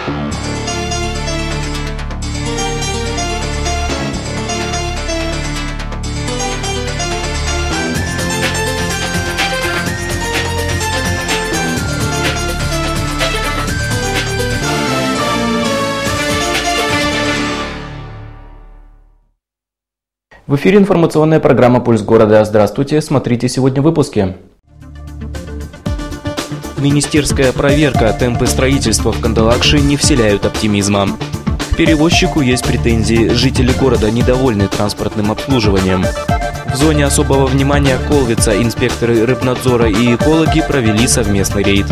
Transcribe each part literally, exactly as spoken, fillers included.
В эфире информационная программа «Пульс города». Здравствуйте, смотрите сегодня в выпуске. Министерская проверка. Темпы строительства в Кандалакше не вселяют оптимизма. К перевозчику есть претензии. Жители города недовольны транспортным обслуживанием. В зоне особого внимания Колвица инспекторы рыбнадзора и экологи провели совместный рейд.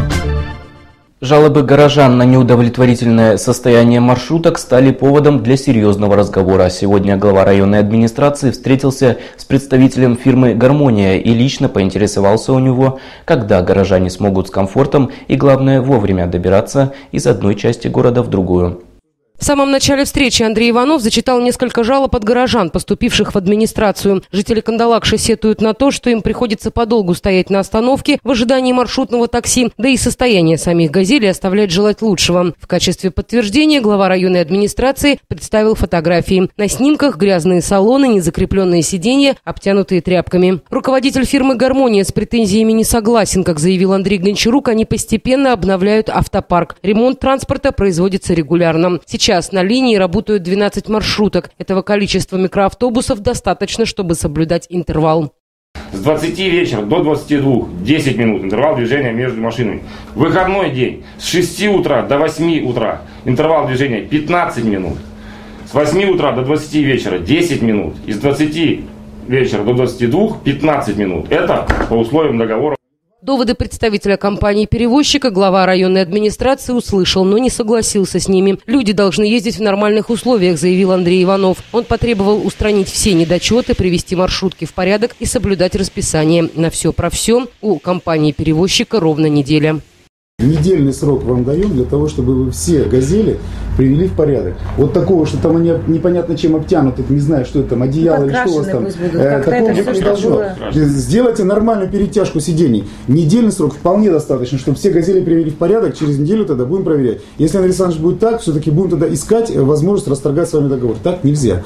Жалобы горожан на неудовлетворительное состояние маршруток стали поводом для серьезного разговора. Сегодня глава районной администрации встретился с представителем фирмы «Гармония» и лично поинтересовался у него, когда горожане смогут с комфортом и, главное, вовремя добираться из одной части города в другую. В самом начале встречи Андрей Иванов зачитал несколько жалоб от горожан, поступивших в администрацию. Жители Кандалакши сетуют на то, что им приходится подолгу стоять на остановке в ожидании маршрутного такси, да и состояние самих «Газелей» оставляет желать лучшего. В качестве подтверждения глава районной администрации представил фотографии. На снимках грязные салоны, незакрепленные сиденья, обтянутые тряпками. Руководитель фирмы «Гармония» с претензиями не согласен. Как заявил Андрей Гончарук, они постепенно обновляют автопарк. Ремонт транспорта производится регулярно. Сейчас Сейчас на линии работают двенадцать маршруток. Этого количества микроавтобусов достаточно, чтобы соблюдать интервал. С двадцати вечера до двадцати двух – десять минут интервал движения между машинами. В выходной день с шести утра до восьми утра интервал движения пятнадцать минут. С восьми утра до двадцати вечера десять минут. И с двадцати вечера до двадцати двух – пятнадцать минут. Это по условиям договора. Доводы представителя компании-перевозчика глава районной администрации услышал, но не согласился с ними. Люди должны ездить в нормальных условиях, заявил Андрей Иванов. Он потребовал устранить все недочеты, привести маршрутки в порядок и соблюдать расписание. На все про все у компании-перевозчика ровно неделя. Недельный срок вам даем для того, чтобы вы все «Газели» привели в порядок. Вот такого, что там они непонятно чем обтянуты, не знаю, что это там, одеяло или что у вас там. Э, такого быть не должно. Сделайте нормальную перетяжку сидений. Недельный срок вполне достаточно, чтобы все «Газели» привели в порядок. Через неделю тогда будем проверять. Если, Андрей Александрович, будет так, все-таки будем тогда искать возможность расторгать с вами договор. Так нельзя.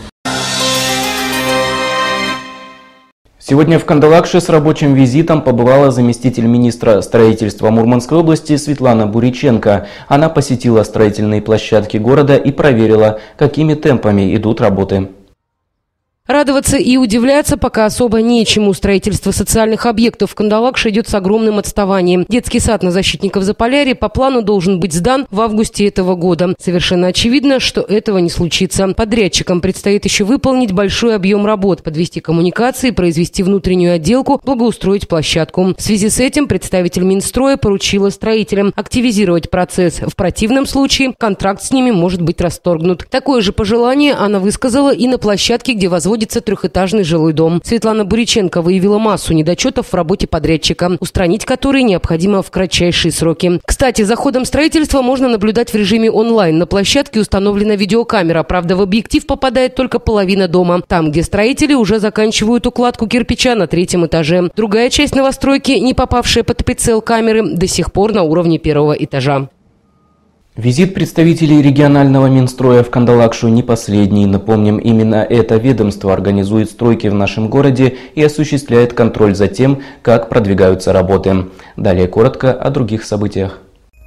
Сегодня в Кандалакше с рабочим визитом побывала заместитель министра строительства Мурманской области Светлана Буриченко. Она посетила строительные площадки города и проверила, какими темпами идут работы. Радоваться и удивляться пока особо нечему. Строительство социальных объектов в Кандалакше идет с огромным отставанием. Детский сад на Защитников Заполярья по плану должен быть сдан в августе этого года. Совершенно очевидно, что этого не случится. Подрядчикам предстоит еще выполнить большой объем работ, подвести коммуникации, произвести внутреннюю отделку, благоустроить площадку. В связи с этим представитель Минстроя поручила строителям активизировать процесс. В противном случае контракт с ними может быть расторгнут. Такое же пожелание она высказала и на площадке, где возводится трехэтажный жилой дом. Светлана Буриченко выявила массу недочетов в работе подрядчика, устранить которые необходимо в кратчайшие сроки. Кстати, за ходом строительства можно наблюдать в режиме онлайн. На площадке установлена видеокамера, правда, в объектив попадает только половина дома. Там, где строители уже заканчивают укладку кирпича на третьем этаже. Другая часть новостройки, не попавшая под прицел камеры, до сих пор на уровне первого этажа. Визит представителей регионального Минстроя в Кандалакшу не последний. Напомним, именно это ведомство организует стройки в нашем городе и осуществляет контроль за тем, как продвигаются работы. Далее коротко о других событиях.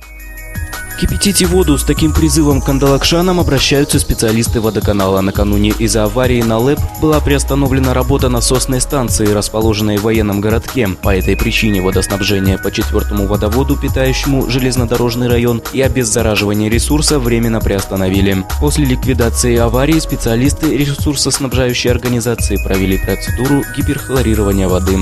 Кипятите воду. С таким призывом к кандалакшанам обращаются специалисты водоканала. Накануне из-за аварии на ЛЭП была приостановлена работа насосной станции, расположенной в военном городке. По этой причине водоснабжение по четвертому водоводу, питающему железнодорожный район, и обеззараживание ресурса временно приостановили. После ликвидации аварии специалисты ресурсоснабжающей организации провели процедуру гиперхлорирования воды.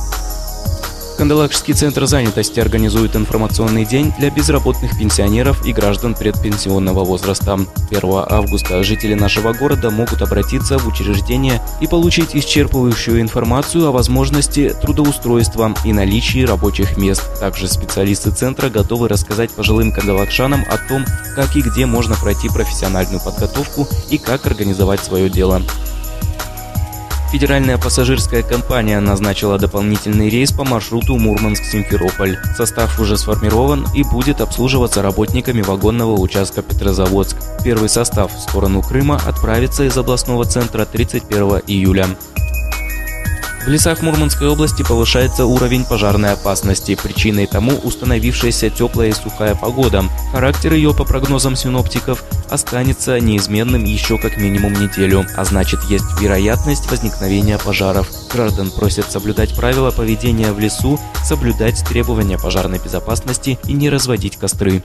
Кандалакшский центр занятости организует информационный день для безработных пенсионеров и граждан предпенсионного возраста. первого августа жители нашего города могут обратиться в учреждение и получить исчерпывающую информацию о возможности трудоустройства и наличии рабочих мест. Также специалисты центра готовы рассказать пожилым кандалакшанам о том, как и где можно пройти профессиональную подготовку и как организовать свое дело. Федеральная пассажирская компания назначила дополнительный рейс по маршруту Мурманск-Симферополь. Состав уже сформирован и будет обслуживаться работниками вагонного участка Петрозаводск. Первый состав в сторону Крыма отправится из областного центра тридцать первого июля. В лесах Мурманской области повышается уровень пожарной опасности. Причиной тому установившаяся теплая и сухая погода. Характер ее, по прогнозам синоптиков, останется неизменным еще как минимум неделю, а значит, есть вероятность возникновения пожаров. Граждан просят соблюдать правила поведения в лесу, соблюдать требования пожарной безопасности и не разводить костры.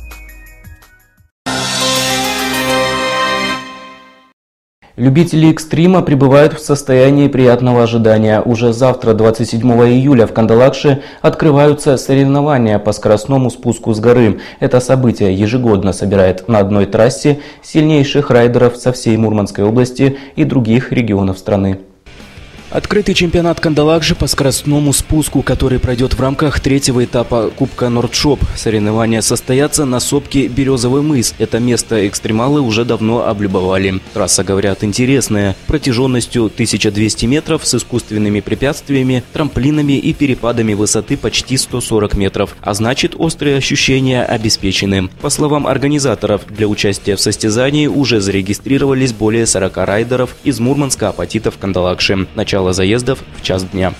Любители экстрима пребывают в состоянии приятного ожидания. Уже завтра, двадцать седьмого июля, в Кандалакше открываются соревнования по скоростному спуску с горы. Это событие ежегодно собирает на одной трассе сильнейших райдеров со всей Мурманской области и других регионов страны. Открытый чемпионат Кандалакши по скоростному спуску, который пройдет в рамках третьего этапа Кубка Нордшоп. Соревнования состоятся на сопке Березовый мыс. Это место экстремалы уже давно облюбовали. Трасса, говорят, интересная. Протяженностью тысяча двести метров с искусственными препятствиями, трамплинами и перепадами высоты почти сто сорок метров. А значит, острые ощущения обеспечены. По словам организаторов, для участия в состязании уже зарегистрировались более сорока райдеров из Мурманска, Апатитов, Кандалакши. Начало заездов в час дня.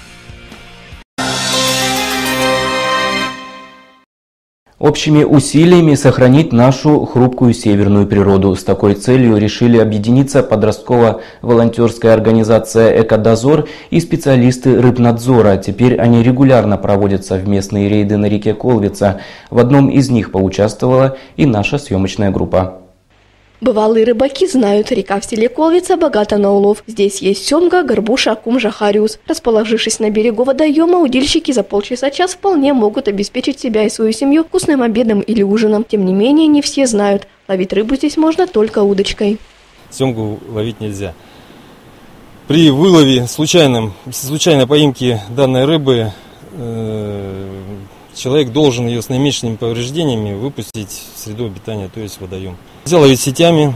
Общими усилиями сохранить нашу хрупкую северную природу. С такой целью решили объединиться подростково-волонтерская организация «Экодозор» и специалисты рыбнадзора. Теперь они регулярно проводят совместные рейды на реке Колвица. В одном из них поучаствовала и наша съемочная группа. Бывалые рыбаки знают, река в селе Колвица богата на улов. Здесь есть семга, горбуша, акум, жахариус. Расположившись на берегу водоема, удильщики за полчаса-час вполне могут обеспечить себя и свою семью вкусным обедом или ужином. Тем не менее, не все знают, ловить рыбу здесь можно только удочкой. Семгу ловить нельзя. При вылове случайном, случайной поимке данной рыбы э, человек должен ее с наименьшими повреждениями выпустить в среду обитания, то есть в водоем. Нельзя ловить сетями,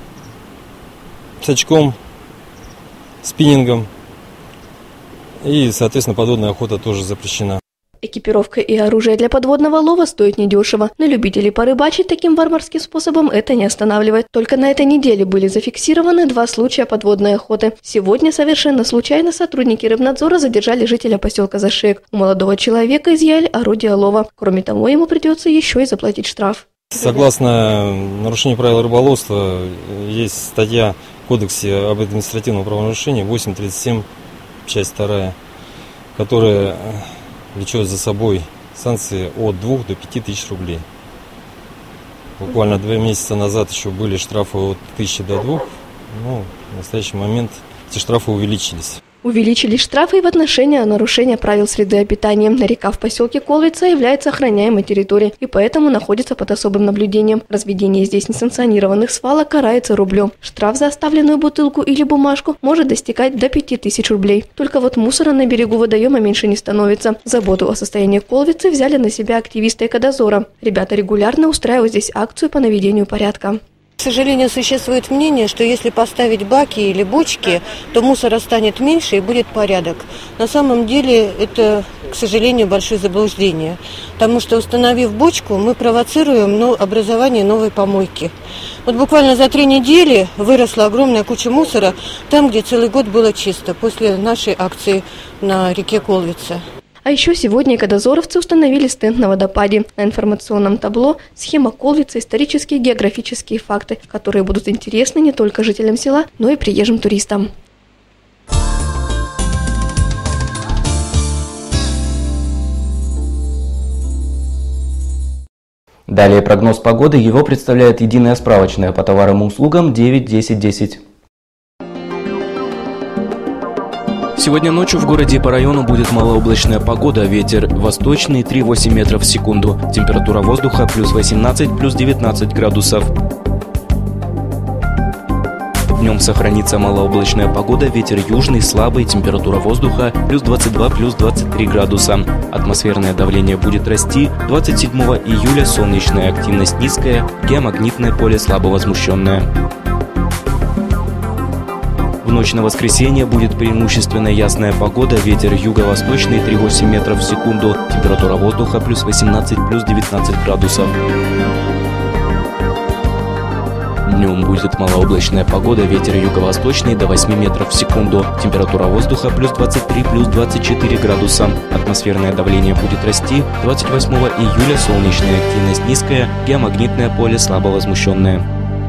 с очком, спиннингом и, соответственно, подводная охота тоже запрещена. Экипировка и оружие для подводного лова стоят недешево, но любителей порыбачить таким варварским способом это не останавливает. Только на этой неделе были зафиксированы два случая подводной охоты. Сегодня совершенно случайно сотрудники рыбнадзора задержали жителя поселка Зашек. У молодого человека изъяли орудие лова. Кроме того, ему придется еще и заплатить штраф. Согласно нарушению правил рыболовства, есть статья в Кодексе об административном правонарушении восемь тридцать семь, часть вторая, которая влечет за собой санкции от двух до пяти тысяч рублей. Буквально два месяца назад еще были штрафы от тысячи до двух, но в настоящий момент эти штрафы увеличились. Увеличились штрафы и в отношении нарушения правил среды обитания. Река в поселке Колвица является охраняемой территорией и поэтому находится под особым наблюдением. Разведение здесь несанкционированных свалок карается рублем. Штраф за оставленную бутылку или бумажку может достигать до пяти тысяч рублей. Только вот мусора на берегу водоема меньше не становится. Заботу о состоянии Колвицы взяли на себя активисты Экодозора. Ребята регулярно устраивают здесь акцию по наведению порядка. К сожалению, существует мнение, что если поставить баки или бочки, то мусора станет меньше и будет порядок. На самом деле это, к сожалению, большое заблуждение, потому что, установив бочку, мы провоцируем ну, образование новой помойки. Вот буквально за три недели выросла огромная куча мусора там, где целый год было чисто, после нашей акции на реке Колвица. А еще сегодня экодозоровцы установили стенд на водопаде. На информационном табло схема Колвицы, исторические и географические факты, которые будут интересны не только жителям села, но и приезжим туристам. Далее прогноз погоды. Его представляет единая справочная по товарам и услугам девять десять десять. Сегодня ночью в городе и по району будет малооблачная погода, ветер восточный три-восемь метров в секунду, температура воздуха плюс восемнадцать, плюс девятнадцать градусов. Днем сохранится малооблачная погода, ветер южный, слабый, температура воздуха плюс двадцать два, плюс двадцать три градуса. Атмосферное давление будет расти, двадцать седьмого июля солнечная активность низкая, геомагнитное поле слабо возмущенное. В ночь на воскресенье будет преимущественно ясная погода, ветер юго-восточный три и восемь метров в секунду, температура воздуха плюс восемнадцать, плюс девятнадцать градусов. Днем будет малооблачная погода, ветер юго-восточный до восьми метров в секунду, температура воздуха плюс двадцать три, плюс двадцать четыре градуса. Атмосферное давление будет расти, двадцать восьмого июля солнечная активность низкая, геомагнитное поле слабо возмущенное.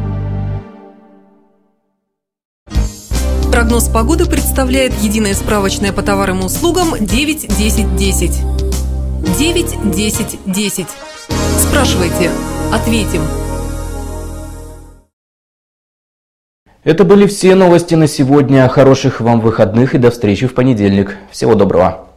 Прогноз погоды представляет единое справочное по товарам и услугам девять десять десять. девять десять десять. Спрашивайте, ответим. Это были все новости на сегодня. Хороших вам выходных и до встречи в понедельник. Всего доброго.